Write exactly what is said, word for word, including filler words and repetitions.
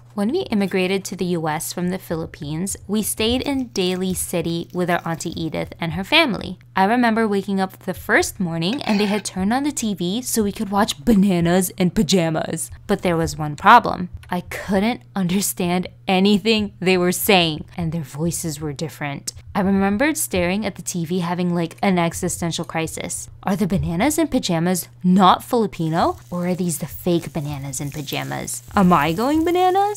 When we immigrated to the U S from the Philippines, we stayed in Daly City with our Auntie Edith and her family. I remember waking up the first morning and they had turned on the T V so we could watch Bananas and Pajamas. But there was one problem. I couldn't understand anything they were saying, and their voices were different. I remembered staring at the T V having like an existential crisis. Are the Bananas and Pajamas not Filipino? Or are these the fake Bananas and Pajamas? Am I going bananas?